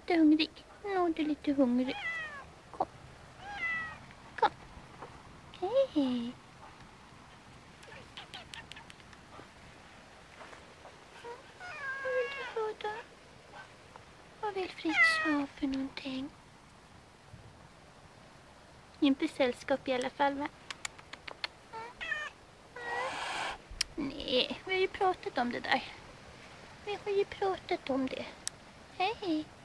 lite hungrig. Nu är du lite hungrig. Kom. Kom. Hej. Vad vill du ha då? Vad vill Fritz ha för någonting? Inte sällskap i alla fall, va? Nej, vi har ju pratat om det där. Vi har ju pratat om det. Hej.